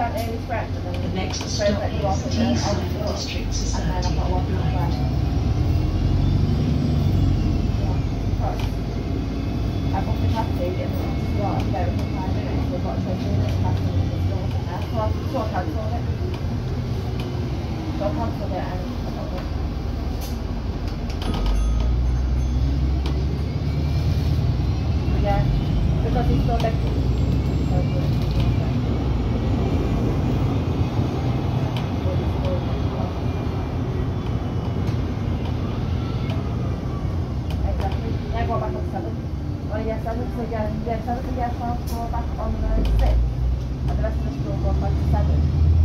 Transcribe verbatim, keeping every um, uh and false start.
down Early Spread, and then The next so stop that you off is at the Teesside Old District and then Society I've got one Blind. left. I booked a taxi in the slot, there was a five minutes, so I've got to take in the taxi and the store wasn't there. So I so I cancelled it. So I cancelled it and I got it. But yeah, because it's still like so good. Exactly. Yeah, I got back on seven. Oh yeah, seven, so yeah, yeah, seven, so yeah, twelve, so back on the sixth. And the rest of the school goes back to seven.